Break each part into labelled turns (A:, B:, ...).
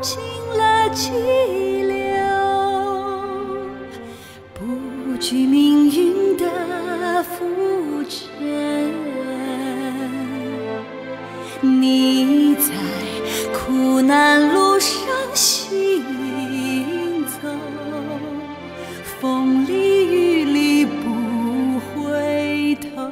A: 尽了激流，不惧命运的浮沉。你在苦难路上行走，风里雨里不回头。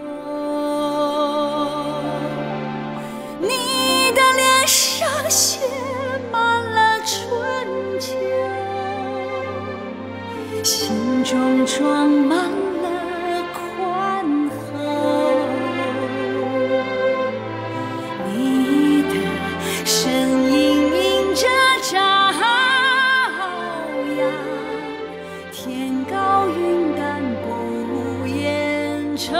A: 你的脸上写满了春秋，心中装满了宽厚。你的身影迎着朝阳，天高云淡不言愁。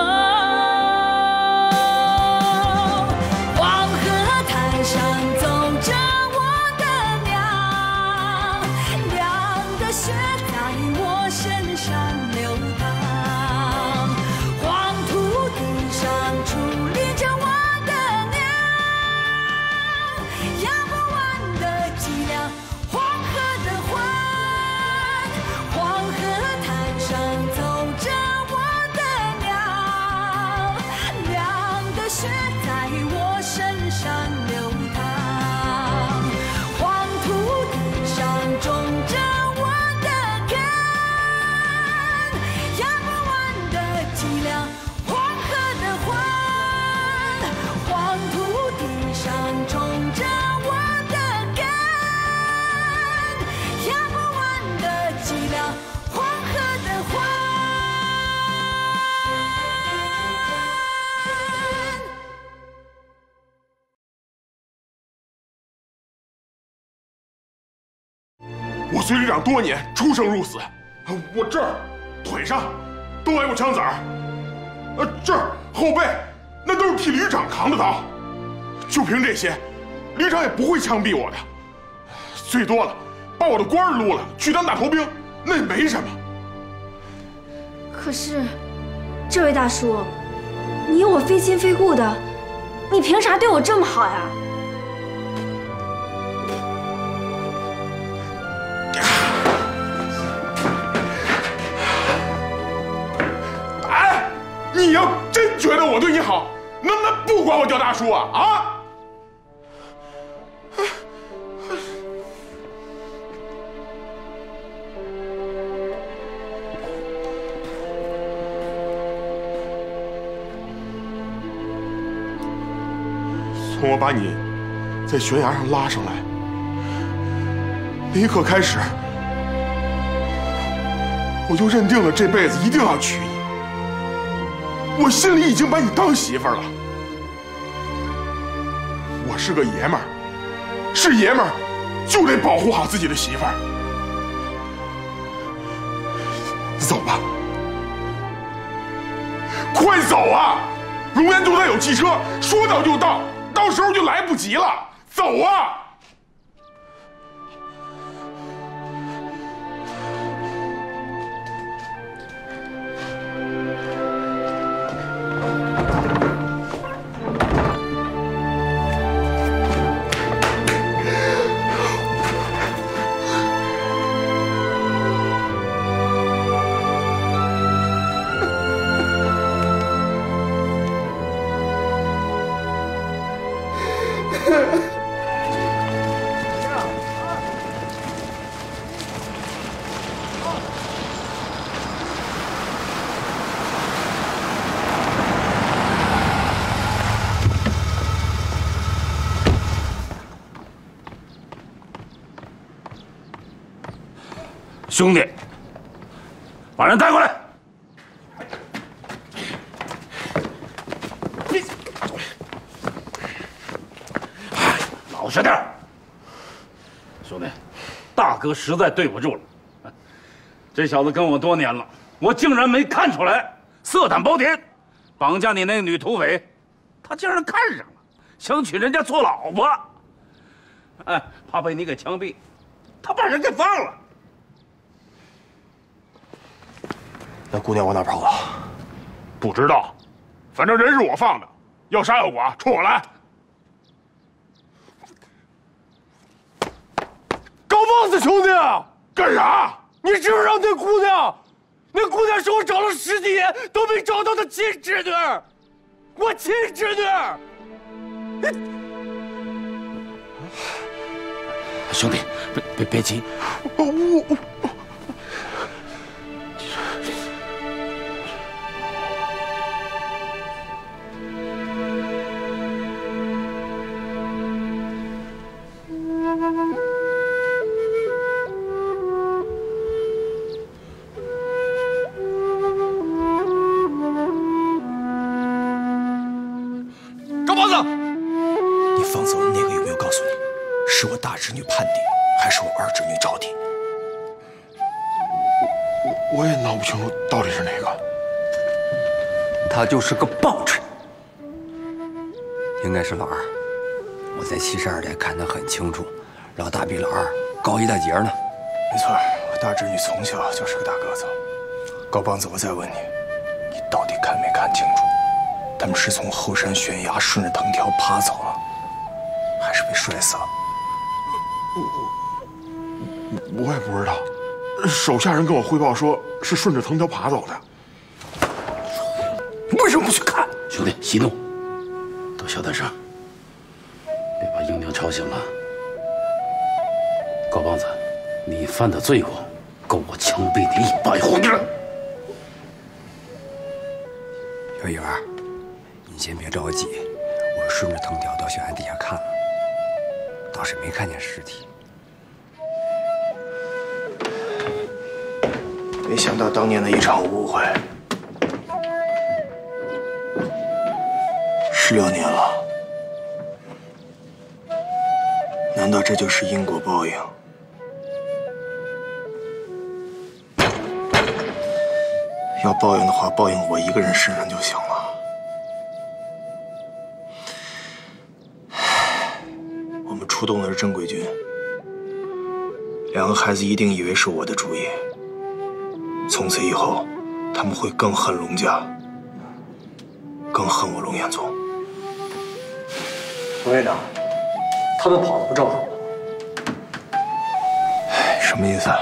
A: 黄河滩上走着我的娘，娘的血在我身上流淌，黄土地上矗立着我的娘，压不完的脊梁，黄河的魂。黄河滩上走着我的娘，娘的血在我身上流淌，黄土地上种着我的根，压不完的脊梁，黄河的魂。黄土地上种着我的根，压不完的脊梁，黄河的魂。
B: 我随旅长多年，出生入死，我这儿、腿上都挨过枪子儿，这儿、后背那都是替旅长扛的刀。就凭这些，旅长也不会枪毙我的，最多了把我的官儿撸了，去当大头兵，那也没什么。
C: 可是，这位大叔，你有我非亲非故的，你凭啥对我这么好呀？
B: 哎，你要真觉得我对你好，能不能不管我叫大叔啊？啊！从我把你在悬崖上拉上来那一刻开始，我就认定了这辈子一定要娶你。我心里已经把你当媳妇儿了。我是个爷们儿，是爷们儿就得保护好自己的媳妇儿。走吧，快走啊！龙岩渡那有汽车，说到就到，到时候就来不及了。走啊！
D: 兄弟，把人带过来。老实点，兄弟，大哥实在对不住了。这小子跟我多年了，我竟然没看出来，色胆包天，绑架你那个女土匪，他竟然看上了，想娶人家做老婆。哎，怕被你给枪毙，他把人给放了。
B: 那姑娘往哪跑了？不知道，反正人是我放的，要杀要剐，冲我来！
E: 棒子兄弟，
B: 干啥？
E: 你知不知道那姑娘？那姑娘是我找了10几年都没找到的亲侄女，我亲侄女。
D: 兄弟，别急。
E: 高棒子，
F: 你放走的那个有没有告诉你，是我大侄女盼娣，还是我二侄女招娣？
B: 我也闹不清楚到底是哪个。
F: 他就是个暴臣，应该是老二。我在72代看得很清楚，老大比老二高1大截呢。
G: 没错，我大侄女从小就是个大个子。高棒子，我再问你，你到底看没看清楚？他们是从后山悬崖顺着藤条爬走了，还是被摔死了？
B: 我也不知道，手下人跟我汇报说是顺着藤条爬走的。
F: 你为什么不去看？
D: 兄弟，息怒，都小点声，别把英娘吵醒了。高棒子，你犯的罪过，够我枪毙你100回了。
F: 小雨儿，你先别着急，我顺着藤条到悬崖底下看了，倒是没看见尸体。
G: 没想到当年的一场误会，16年了，难道这就是因果报应？要报应的话，报应我一个人身上就行了。我们出动的是正规军，2个孩子一定以为是我的主意。从此以后，他们会更恨龙家，更恨我龙彦宗。
E: 龙院长，他们跑得不正好吗？
G: 什么意思啊？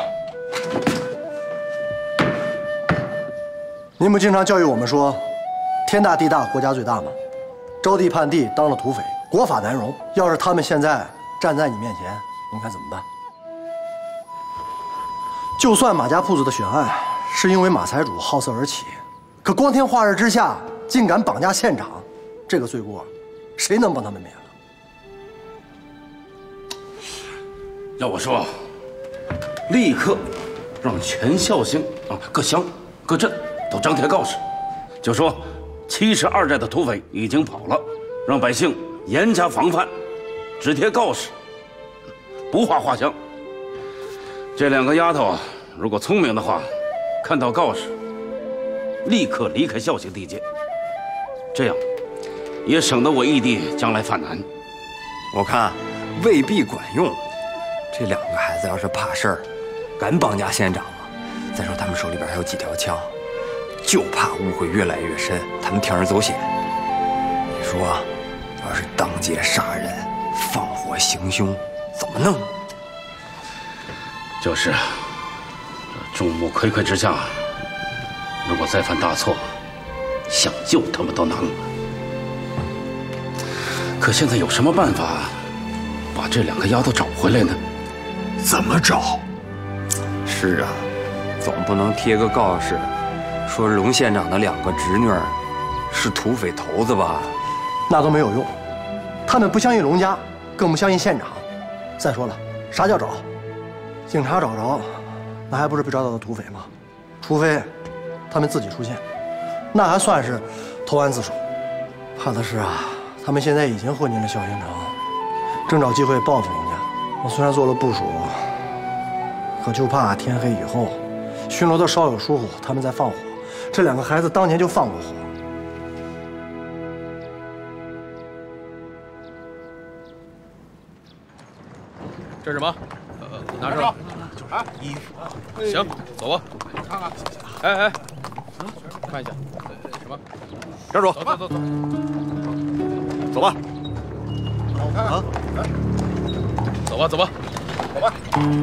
E: 您不经常教育我们说，天大地大，国家最大吗？招娣叛地当了土匪，国法难容。要是他们现在站在你面前，您看怎么办？就算马家铺子的悬案是因为马财主好色而起，可光天化日之下竟敢绑架县长，这个罪过，谁能帮他们免了？
D: 要我说，立刻让全孝兴各乡各镇都张贴告示，就说72寨的土匪已经跑了，让百姓严加防范，只贴告示，不画画像。这2个丫头啊，如果聪明的话，看到告示，立刻离开孝兴地界，这样也省得我义弟将来犯难。
F: 我看未必管用。这2个孩子要是怕事儿，敢绑架县长吗？再说他们手里边还有几条枪，就怕误会越来越深，他们铤而走险。你说，要是当街杀人、放火行凶，怎么弄？
D: 就是众目睽睽之下，如果再犯大错，想救他们都难了。可现在有什么办法把这2个丫头找回来呢？
G: 怎么找？
F: 是啊，总不能贴个告示，说龙县长的2个侄女是土匪头子吧？
E: 那都没有用，他们不相信龙家，更不相信县长。再说了，啥叫找？警察找着，那还不是被抓到的土匪吗？除非他们自己出现，那还算是投案自首。怕的是啊，他们现在已经混进了孝兴城，正找机会报复龙家。我虽然做了部署，可就怕天黑以后，巡逻的稍有疏忽，他们再放火。这2个孩子当年就放过火。
H: 这是什么？拿出来。啊，衣服。行，走吧。看看。哎，看一下。什么？站住！走。走吧。我看看。走吧。 走吧。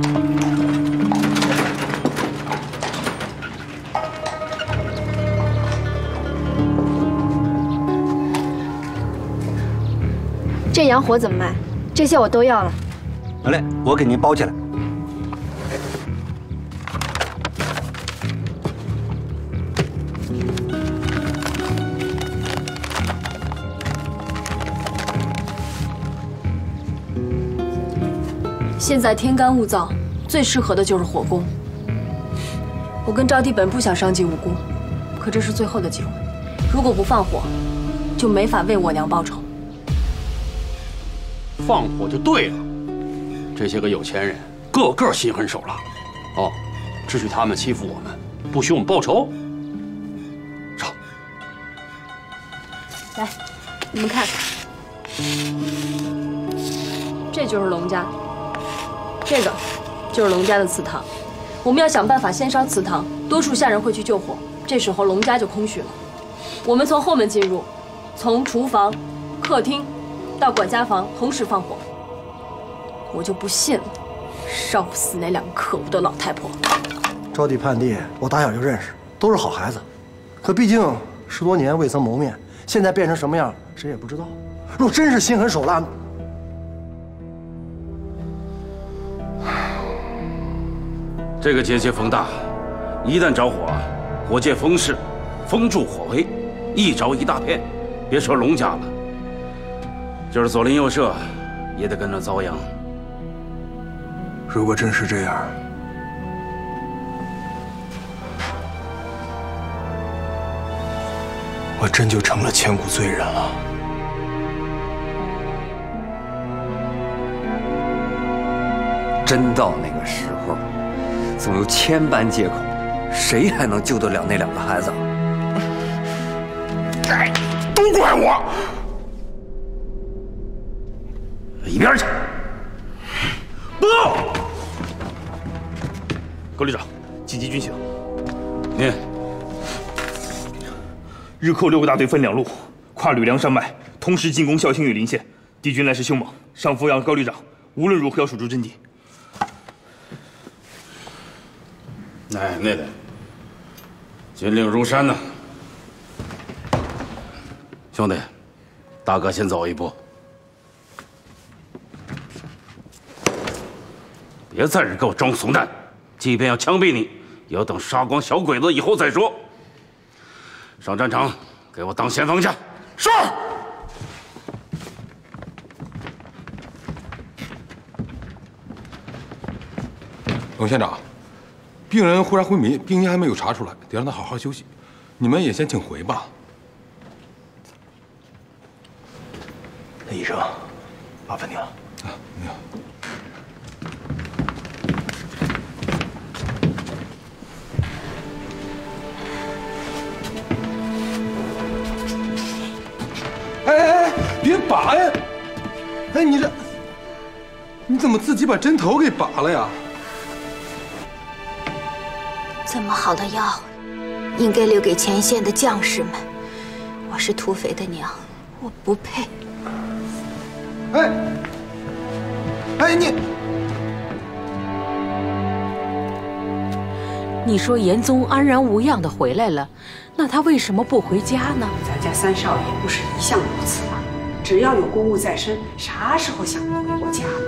C: 这洋火怎么卖？这些我都要了。
E: 好嘞，我给您包起来。
I: 现在天干物燥，最适合的就是火攻。我跟招娣本不想伤及无辜，可这是最后的机会。如果不放火，就没法为我娘报仇。
D: 放火就对了。这些个有钱人个个心狠手辣，哦，只许他们欺负我们，不许我们报仇。上。
I: 来，你们看，这就是龙家。这个就是龙家的祠堂，我们要想办法先烧祠堂，多数下人会去救火，这时候龙家就空虚了。我们从后门进入，从厨房、客厅到管家房同时放火。我就不信了，烧不死那两个可恶的老太婆。
E: 招娣盼弟，我打小就认识，都是好孩子，可毕竟10多年未曾谋面，现在变成什么样，谁也不知道。若真是心狠手辣，
D: 这个结界风大，一旦着火，火借风势，风助火威，一着一大片。别说龙家了，就是左邻右舍，也得跟着遭殃。
G: 如果真是这样，我真就成了千古罪人了。
F: 真到那个时候，总有千般借口，谁还能救得了那两个孩子？
B: 都怪我！
D: 一边去！报告，
J: 高旅长，紧急军情。
D: 念。
J: 日寇6个大队分2路，跨吕梁山脉，同时进攻孝兴峪陵县。敌军来势凶猛，上伏让高旅长无论如何要守住阵地。
D: 哎，那得，军令如山呐！兄弟，大哥先走一步，别在这给我装怂蛋！即便要枪毙你，也要等杀光小鬼子以后再说。上战场，给我当先锋去！
B: 是。
K: 龙县长，病人忽然昏迷，病因还没有查出来，得让他好好休息。你们也先请回吧。
G: 那医生，麻烦您了。
K: 啊，你好。哎，别拔呀！哎，你怎么自己把针头给拔了呀？
L: 这么好的药，应该留给前线的将士们。我是土匪的娘，我不配。
K: 哎，
M: 你说严宗安然无恙的回来了，那他为什么不回家呢？
N: 咱家三少爷不是一向如此吗？只要有公务在身，啥时候想不回过家了？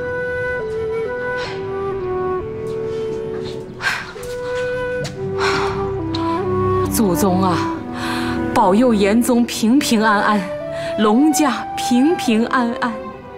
M: 祖宗啊，保佑严宗平平安安，龙家平平安安。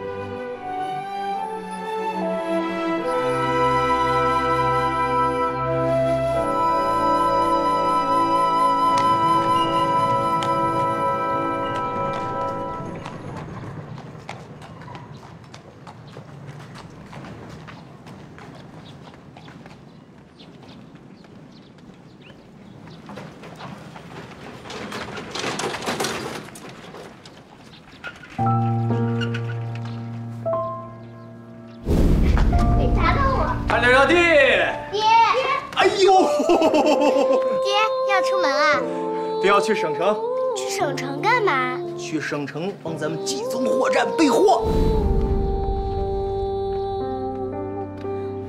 O: 爹要去省城，
P: 去省城干嘛？
O: 去省城帮咱们冀中货站备货。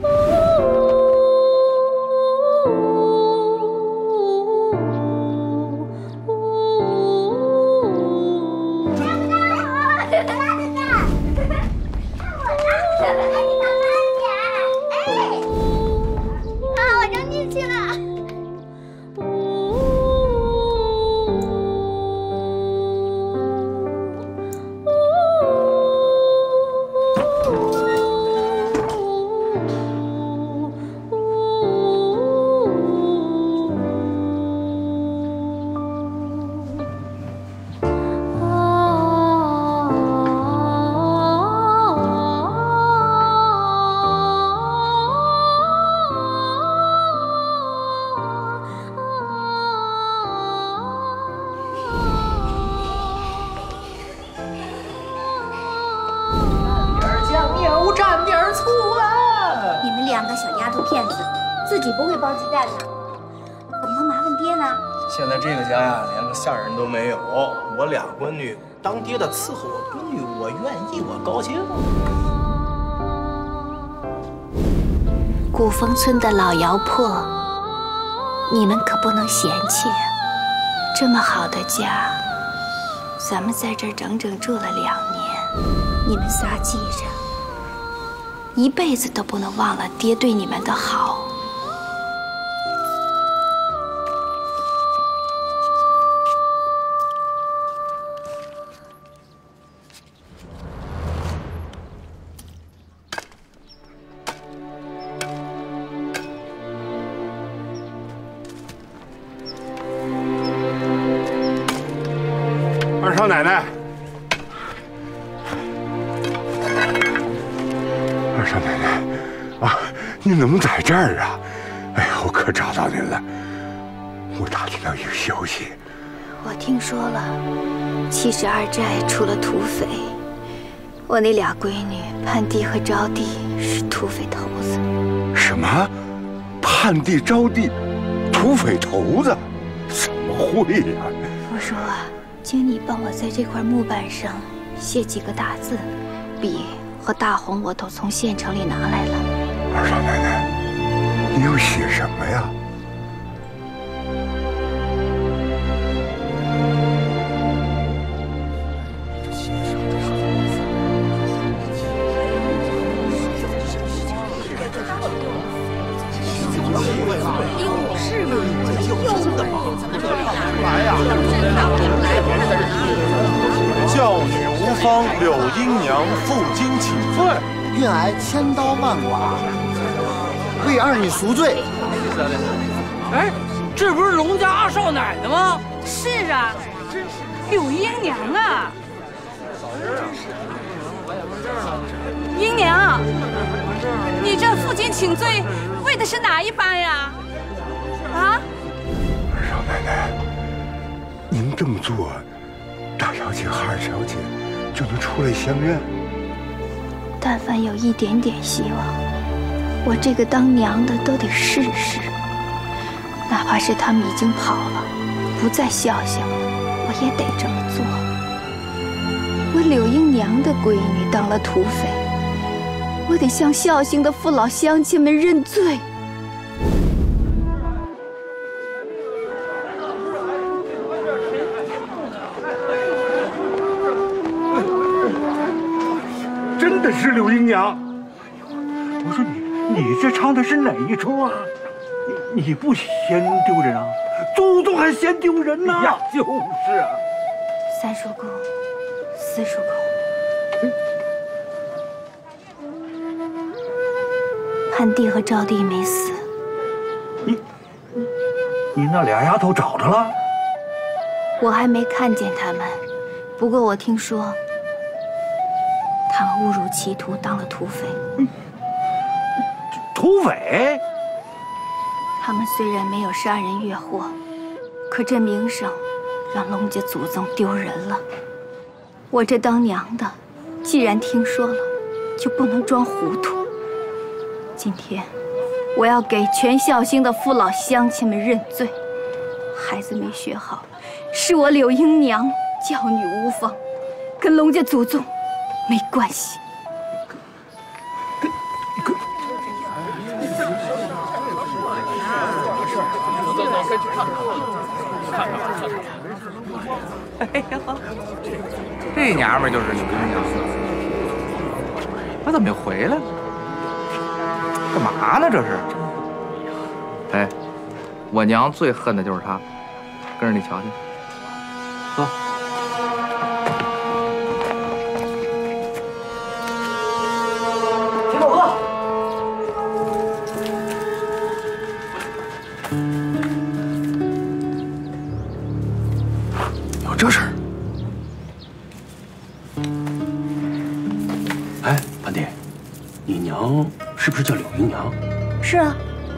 L: 两个小丫头片子，自己不会剥鸡蛋呢，怎么能麻烦爹呢？
O: 现在这个家呀，连个下人都没有，我俩闺女当爹的伺候我闺女，我愿意，我高兴。
L: 古风村的老窑破，你们可不能嫌弃啊！这么好的家，咱们在这儿整整住了2年，你们仨记着，一辈子都不能忘了爹对你们的好。
B: 二少奶奶，二少奶奶啊，您怎么在这儿啊？哎呀，我可找到您了。我打听到一个消息，
L: 我听说了，72寨出了土匪，我那俩闺女盼地和招娣是土匪头子。
B: 什么？盼地、招娣，土匪头子？怎么会呀？
L: 我说啊，请你帮我在这块木板上写几个大字，笔和大红我都从县城里拿来了。
B: 二少奶奶，你要写什么呀？
Q: 教女无方柳英娘负荆请罪，
R: 愿挨千刀万剐，为二女赎罪。
S: 哎，这不是龙家二少奶奶吗？
N: 是啊，柳英娘啊！英娘，你这负荆请罪，为的是哪一班呀？啊？
B: 二少奶奶，您这么做，大小姐和二小姐就能出来相认。
L: 但凡有一点点希望，我这个当娘的都得试试。哪怕是他们已经跑了，不再孝敬了，我也得这么做。我柳英娘的闺女当了土匪，我得向孝敬的父老乡亲们认罪。
B: 真的是柳英娘！我说你这唱的是哪一出啊？你不嫌丢人啊？祖宗还嫌丢人呢！呀，就是啊。
L: 三叔公，四叔公，盼地和招娣没死。
B: 你那俩丫头找着了？
L: 我还没看见他们，不过我听说他们误入歧途，当了土匪。
B: 土匪？
L: 他们虽然没有杀人越货，可这名声让龙家祖宗丢人了。我这当娘的，既然听说了，就不能装糊涂。今天我要给全孝兴的父老乡亲们认罪。孩子没学好，是我柳英娘教女无方，跟龙家祖宗没关系。
H: 哎呀，这娘们就是柳英娘，她怎么又回来了？干嘛呢？这是？哎，我娘最恨的就是她，跟着你瞧去。走。
R: 田宝哥。
B: 有这事儿？
T: 哎，盘弟，你娘是不是叫柳英娘？
C: 是啊。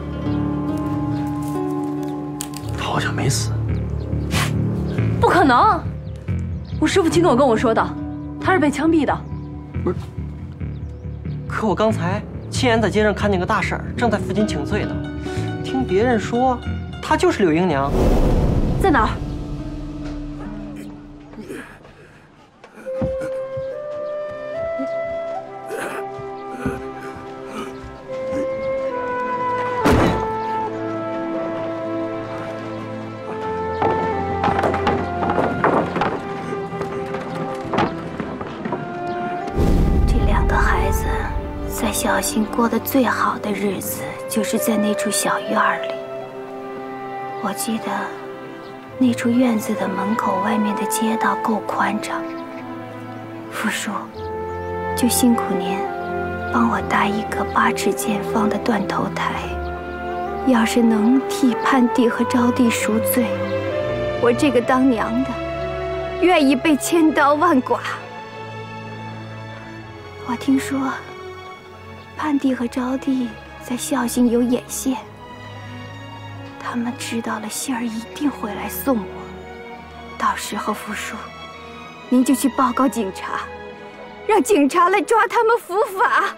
T: 她好像没死。
I: 不可能！我师父亲口跟我说的，她是被枪毙的。
O: 不是，可我刚才
U: 亲眼在街上看见个大婶正在附近请罪呢，听别人说，她就是柳英娘。
C: 在哪儿？
L: 小新过得最好的日子，就是在那处小院里。我记得，那处院子的门口外面的街道够宽敞。福叔，就辛苦您帮我搭一个8尺见方的断头台。要是能替盼帝和招娣赎罪，我这个当娘的，愿意被千刀万剐。我听说。盼帝和招娣在孝兴有眼线，他们知道了信儿一定会来送我。到时候福叔，您就去报告警察，让警察来抓他们伏法。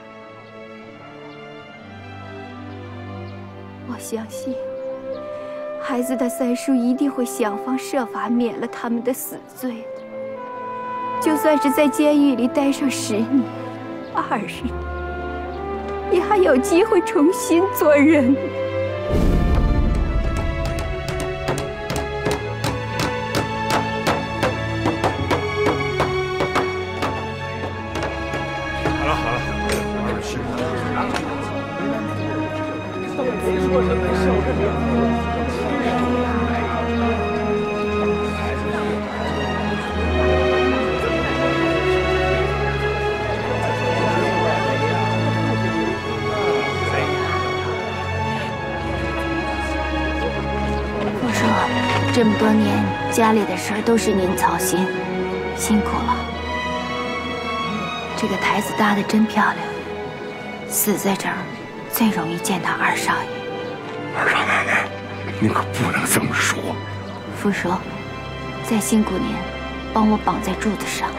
L: 我相信，孩子的三叔一定会想方设法免了他们的死罪的。就算是在监狱里待上10年、20年。也还有机会重新做人。
B: 好了好了，玩点吃
L: 这么多年，家里的事儿都是您操心，辛苦了。这个台子搭得真漂亮，死在这儿，最容易见到二少爷。
B: 二少奶奶，您可不能这么说。
L: 福叔，再辛苦您，帮我绑在柱子上。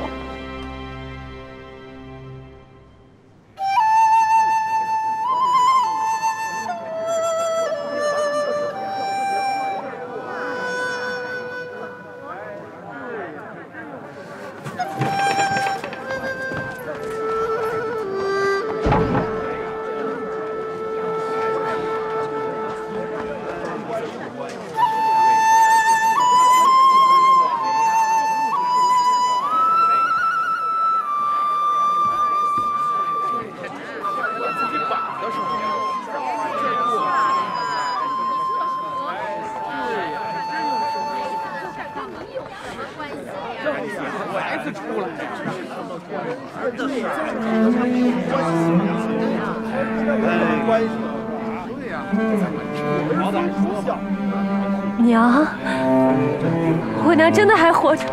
I: 娘，我娘真的还活着。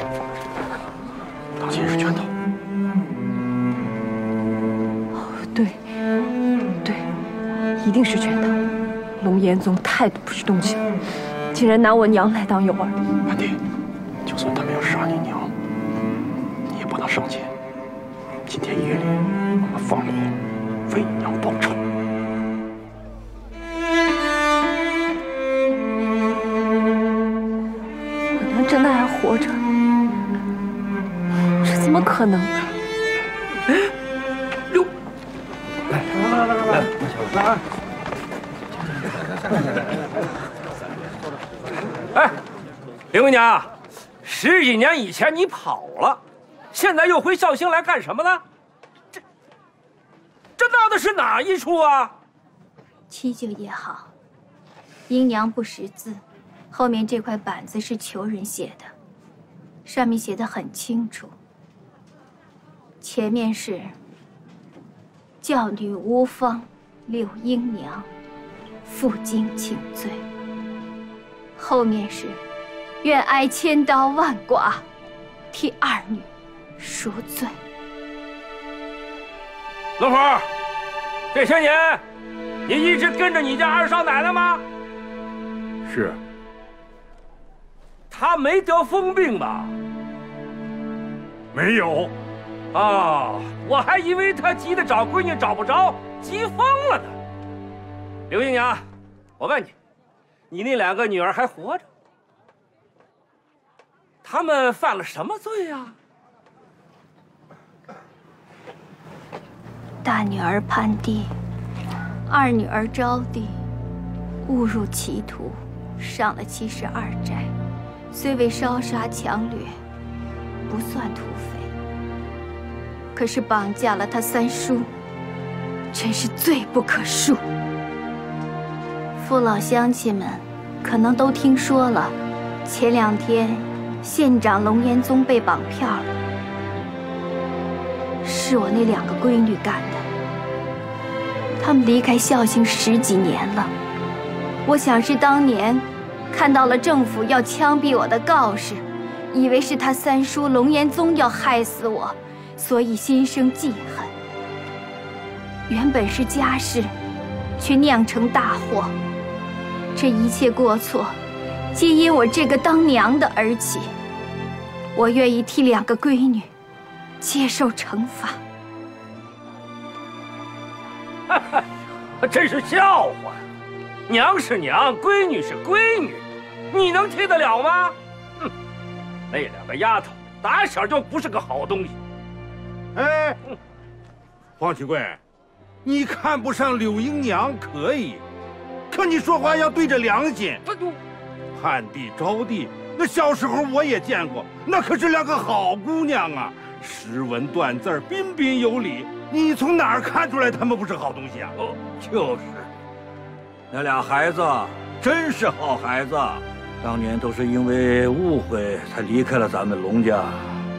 T: 当心是拳头。
I: 对，对，一定是拳头。龙延宗态度不是动静，竟然拿我娘来当诱饵。
T: 盼帝，就算他没有杀你娘，你也不能上前。今天夜里，我们放火为娘报仇。
I: 真的还活着？这怎么可能？
T: 六，
U: 来，
S: 哎，刘姨娘，10几年以前你跑了，现在又回绍兴来干什么呢？这闹的是哪一出啊？
L: 七舅也好，英娘不识字。后面这块板子是求人写的，上面写得很清楚。前面是教女无方柳英娘负荆请罪，后面是愿挨千刀万剐，替二女赎罪。
S: 龙虎，这些年你一直跟着你家二少奶奶吗？
B: 是。
S: 她没得疯病吧？
B: 没有。
S: 哦，我还以为他急得找闺女找不着，急疯了呢。刘姨娘，我问你，你那2个女儿还活着？她们犯了什么罪呀？
L: 大女儿盼帝，二女儿招娣，误入歧途，上了72寨，虽未烧杀抢掠，不算土匪，可是绑架了他三叔，真是罪不可恕。父老乡亲们可能都听说了，前2天县长龙延宗被绑票了，是我那2个闺女干的。他们离开孝兴10几年了，我想是当年看到了政府要枪毙我的告示，以为是他三叔龙延宗要害死我，所以心生记恨。原本是家事，却酿成大祸。这一切过错，皆因我这个当娘的而起。我愿意替2个闺女接受惩罚。
S: 真是笑话！娘是娘，闺女是闺女，你能替得了吗？哼，那2个丫头打小就不是个好东西。
A: 哎，黄启贵，你看不上柳英娘可以，可你说话要对着良心。盼帝、招娣，那小时候我也见过，那可是2个好姑娘啊，识文断字，彬彬有礼。你从哪儿看出来她们不是好东西啊？
V: 哦，就是，那俩孩子真是好孩子，当年都是因为误会才离开了咱们龙家。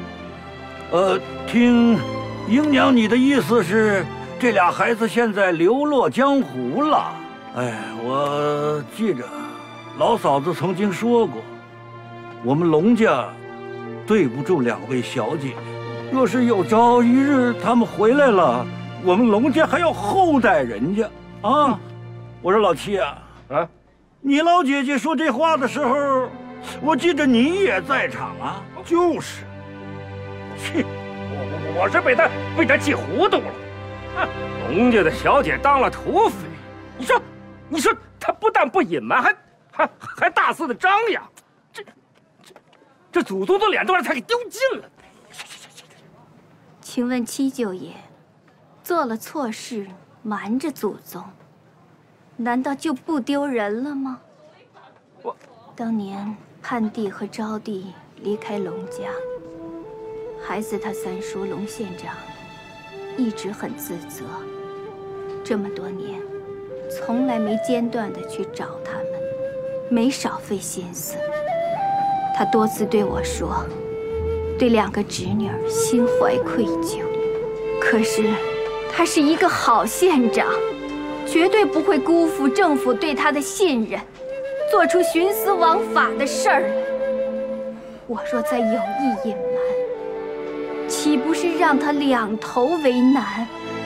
V: 听英娘你的意思是，这俩孩子现在流落江湖了？哎，我记着老嫂子曾经说过，我们龙家对不住2位小姐。若是有朝一日他们回来了，我们龙家还要厚待人家啊！我说老七啊，你老姐姐说这话的时候，我记得你也在场啊。
A: 就是，
S: 气，我是被他气糊涂了。龙家的小姐当了土匪，你说他不但不隐瞒，还大肆的张扬，这祖宗的脸都让他给丢尽了。
L: 请问七舅爷，做了错事瞒着祖宗，难道就不丢人了吗？当年盼帝和招娣离开龙家，孩子他三叔龙县长一直很自责，这么多年从来没间断的去找他们，没少费心思。他多次对我说，对2个侄女儿心怀愧疚。可是他是一个好县长，绝对不会辜负政府对他的信任，做出徇私枉法的事儿来。我若再有意隐瞒，岂不是让他2头为难？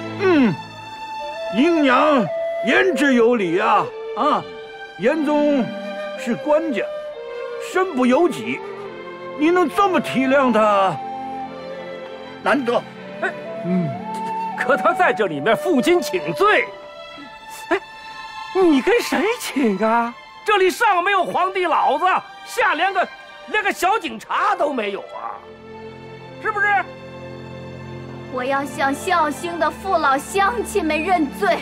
V: 英娘言之有理啊！严宗是官家，身不由己，你能这么体谅他，难得。
S: 可他在这里面负荆请罪，你跟谁请啊？这里上没有皇帝老子，下连个小警察都没有啊，是不是？
L: 我要向孝兴的父老乡亲们认罪。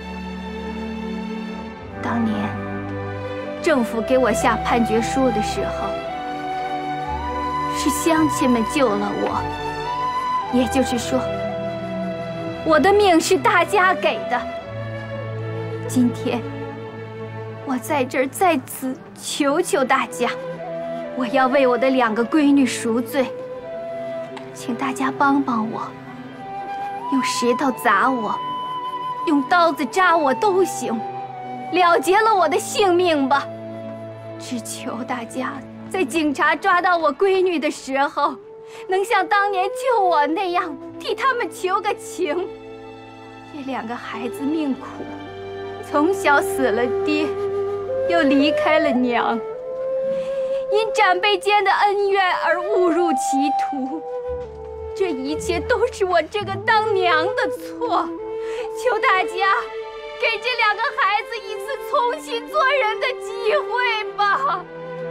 L: 当年政府给我下判决书的时候，是乡亲们救了我，也就是说，我的命是大家给的。今天我在这儿在此求求大家，我要为我的2个闺女赎罪，请大家帮帮我，用石头砸我，用刀子扎我都行，了结了我的性命吧。只求大家在警察抓到我闺女的时候，能像当年救我那样替他们求个情。这2个孩子命苦，从小死了爹，又离开了娘，因长辈间的恩怨而误入歧途。这一切都是我这个当娘的错，求大家给这2个孩子一次重新做人的机会吧。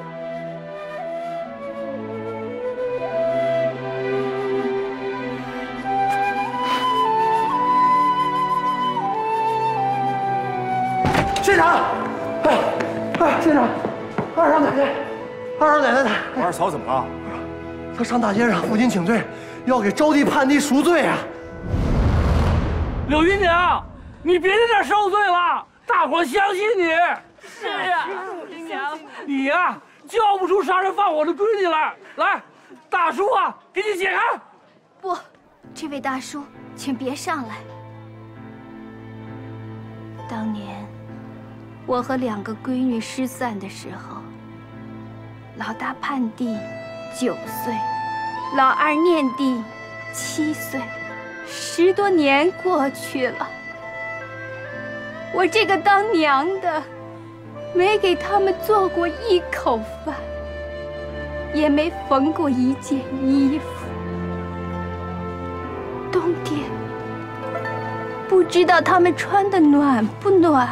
U: 县长，县长，二少奶奶，
O: 我二嫂怎么了？
U: 她上大街上负荆请罪，要给招娣判地赎罪啊！
S: 柳姨娘，你别在这受罪了，大伙相信你。
N: 是啊，姨娘，
S: 你呀，叫不出杀人放火的闺女来。来，大叔啊，给你解开。
L: 不，这位大叔，请别上来。当年我和2个闺女失散的时候，老大判地9岁，老二念地7岁，10多年过去了，我这个当娘的没给他们做过一口饭，也没缝过一件衣服。冬天不知道他们穿的暖不暖，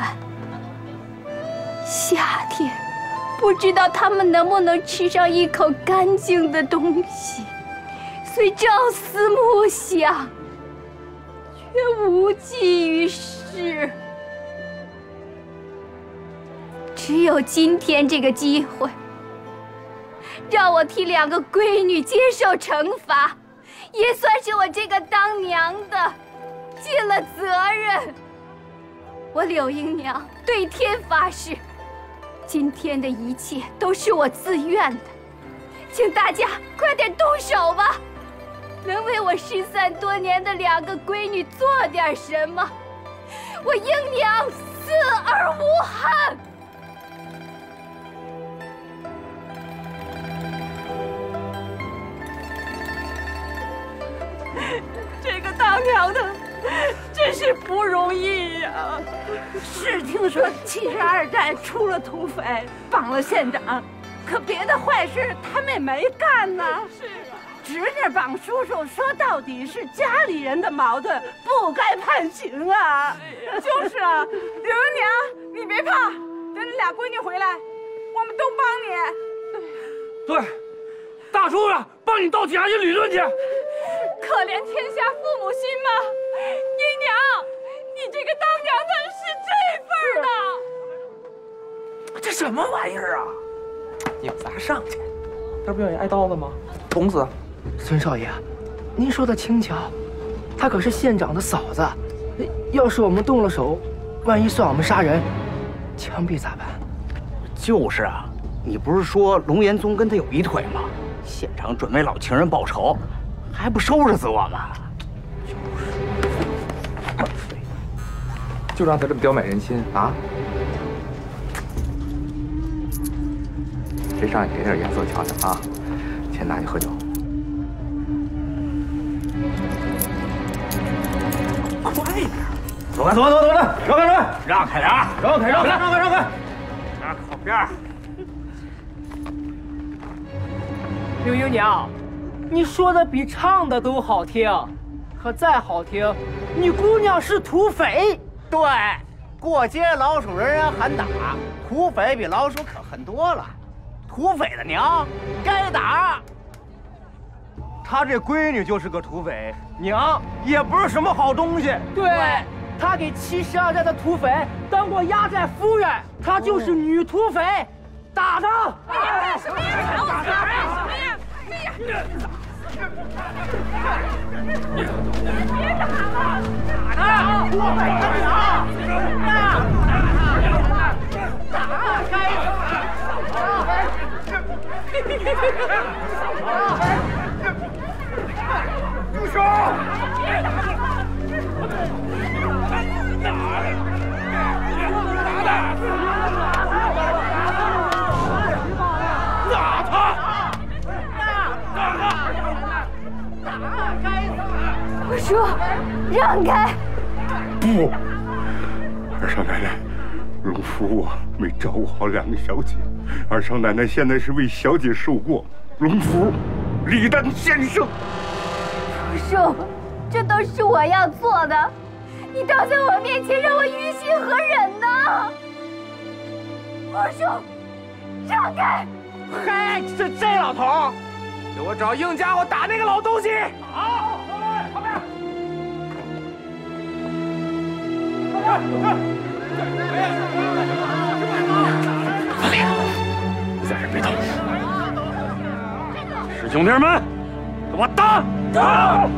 L: 夏天不知道他们能不能吃上一口干净的东西，虽朝思暮想，却无济于事。只有今天这个机会，让我替2个闺女接受惩罚，也算是我这个当娘的尽了责任。我柳英娘对天发誓，今天的一切都是我自愿的，请大家快点动手吧，能为我失散多年的2个闺女做点什么，我英娘死而无憾。
N: 这个当娘的真是不容易呀！是听说72站出了土匪，绑了县长，可别的坏事他们也没干呢。是啊，侄女绑叔叔，说到底是家里人的矛盾，不该判刑啊。
E: 就是啊，柳英娘，你别怕，等你俩闺女回来，我们都帮你。
S: 对，大叔啊，帮你到警察局理论去。
E: 可怜天下父母心嘛，英娘，你这个当娘的是这份的。
U: 这什么玩意儿啊！你们仨上去，这不愿意挨刀子吗？捅死！孙少爷，您说的轻巧，她可是县长的嫂子，要是我们动了手，万一算我们杀人，枪毙咋办？
F: 就是啊，你不是说龙岩宗跟他有一腿吗？县长准为老情人报仇，还不收拾死我们？
W: 就让他这么刁买人心啊！谁上去给点颜色瞧瞧啊？钱拿去喝酒。
F: 快点！
O: 走开，走开，走开，走开！让开，
F: 让开点！
O: 让开，让开，让开，让开！
F: 拿靠边！
U: 柳英娘，你说的比唱的都好听，可再好听，你姑娘是土匪。
F: 对，过街老鼠人人喊打，土匪比老鼠可恨多了。土匪的娘该打。
O: 他这闺女就是个土匪，娘也不是什么好东西。
U: 对，她给72寨的土匪当过压寨夫人，她就是女土匪。打她！
E: 什么呀？打我！什么呀？哎呀！别打了！打他！土匪的娘！打！该
O: 住手！
S: 打他！
L: 我说，让开！
B: 不，二少奶奶，荣福我没照顾好2个小姐，二少奶奶现在是为小姐受过，荣福理当先生。
L: 叔，这都是我要做的，你倒在我面前让我于心何忍呢？二叔，让开！
U: 嗨，这老头，给我找硬家伙打那个老东西！好，后面。
S: 老李，你在这别动！师兄弟们，给我打！打！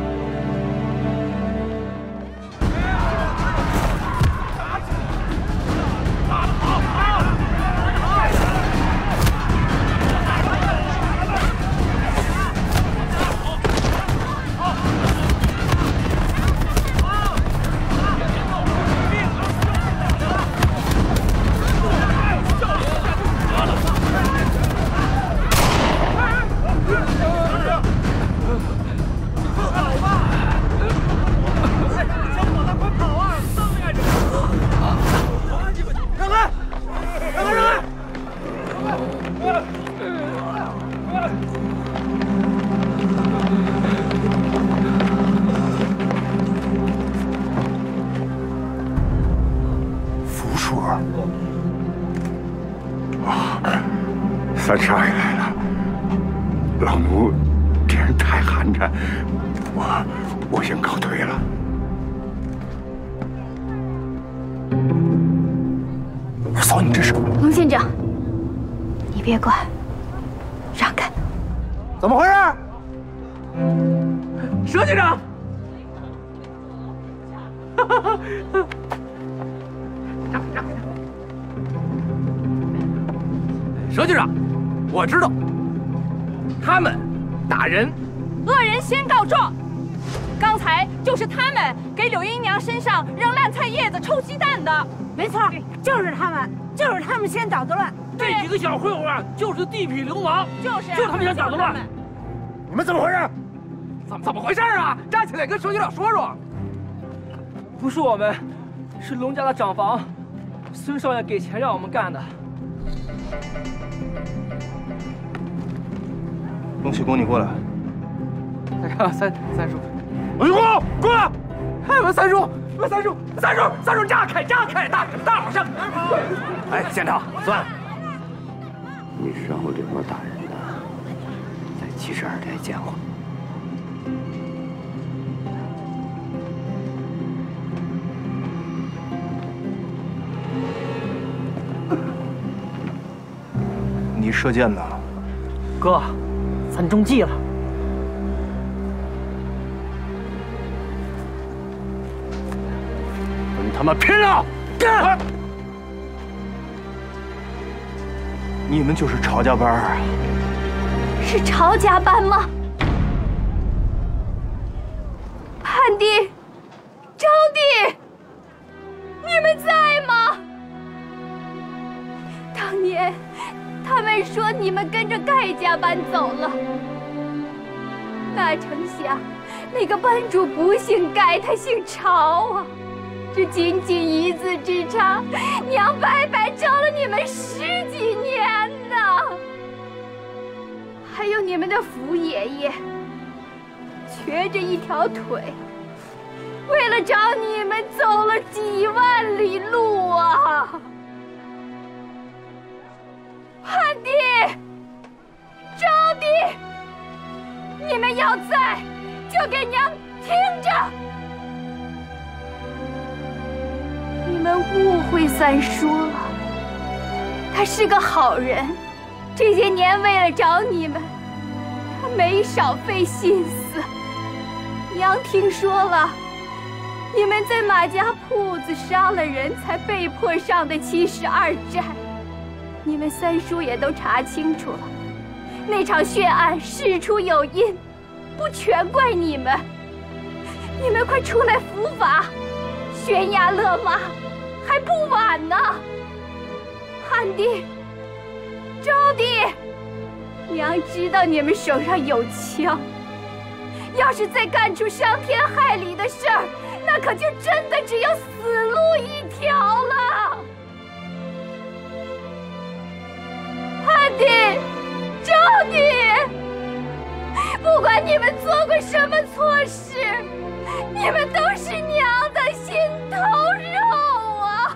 S: 三少爷来了，老奴这人太寒碜，我先告退了。
U: 二嫂，你这是？
L: 龙县长，你别管，让开。
U: 怎么回事？佘局长。佘局长，我知道，他们打人，
E: 恶人先告状。刚才就是他们给柳姨娘身上扔烂菜叶子、臭鸡蛋的。
N: 没错，就是他们先捣的乱。
S: 这几个小混混啊，就是地痞流氓，
E: 就是
S: 他们先捣的乱。
U: 你们怎么回事？怎么回事啊？站起来跟佘局长说说。 不是我们，是龙家的长房，孙少爷给钱让我们干的。
O: 龙启公，你过来。
U: 哎呀，三叔，
S: 龙启公，过来！
U: 哎，我三叔，让开，大好声！
S: 哎，县长，算了。
W: 你身后这波打人的，在72台见过。
O: 你射箭呢？
U: 哥，咱中计了。
S: 跟他们拼了！干！
O: 你们就是曹家班啊？
L: 是曹家班吗？汉帝、招娣，你们在吗？当年他们说你们跟着盖家班走了，哪成想那个班主不姓盖，他姓曹啊！这仅仅一字之差，娘白白招了你们10几年呢。还有你们的福爷爷，瘸着一条腿，为了找你们走了几万里路啊！汉帝、招娣，你们要在，就给娘听着。你们误会三叔了，他是个好人，这些年为了找你们，他没少费心思。娘听说了，你们在马家铺子杀了人，才被迫上的72寨。你们三叔也都查清楚了，那场血案事出有因，不全怪你们。你们快出来伏法，悬崖勒马，还不晚呢！汉帝、招娣，娘知道你们手上有枪，要是再干出伤天害理的事儿，那可就真的只有死路一条了。汉帝、招娣，不
E: 不管你们做过什么错事，你们都是娘的心头肉啊！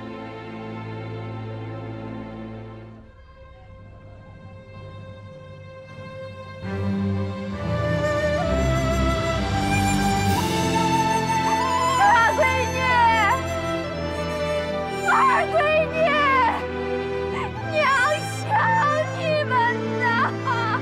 E: 大闺女，二闺女，娘想你们呐！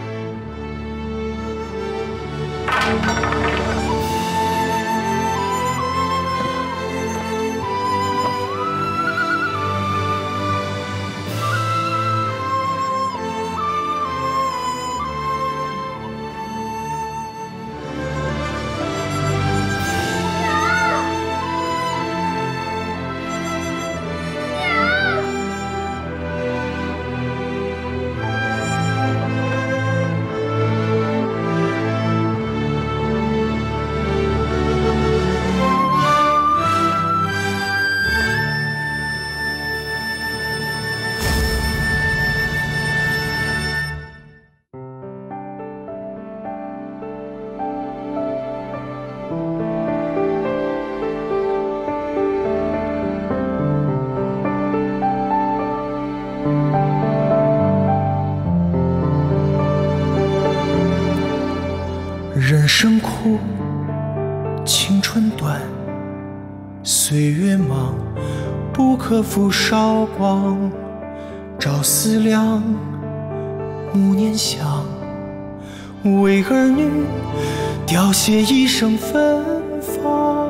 D: 人生苦，青春短，岁月忙，不可负韶光。朝思量，暮念想，为儿女凋谢一生芬芳。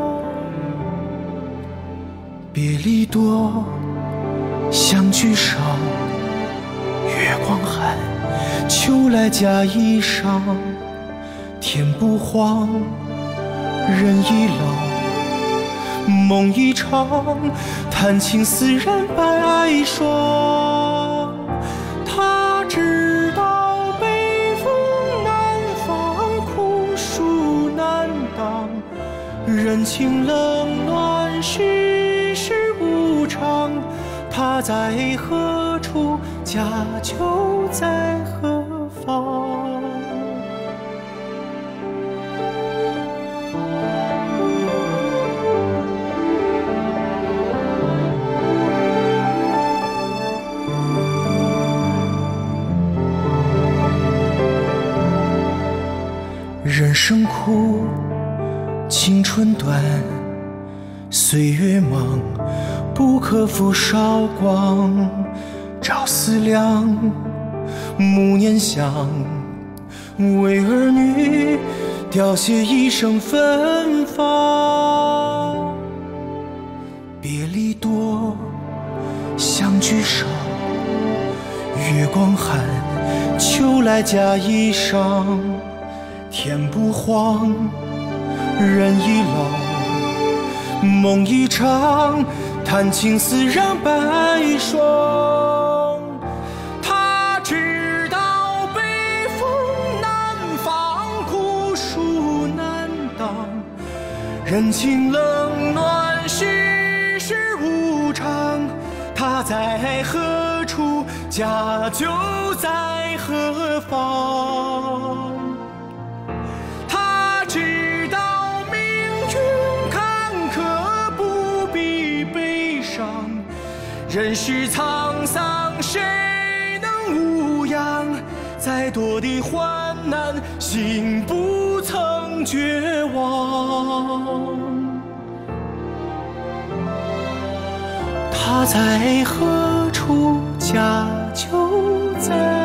D: 别离多，相聚少，月光寒，秋来加衣裳。天不黄，人已老，梦一场，谈情似染白霜。他知道北风南方苦暑难当，人情冷暖世事无常。他在何处，家就在何方。人生苦，青春短，岁月忙，不可负韶光。朝思量，暮念想，为儿女凋谢一生芬芳。别离多，相聚少，月光寒，秋来加衣裳。天不黄，人已老，梦一场，谈情似染白霜。他知道北风南方苦暑难当，人情冷暖世事无常。他在何处，家就在何方。知道命运坎坷，不必悲伤。人世沧桑，谁能无恙？再多的患难，心不曾绝望。他在何处，家就在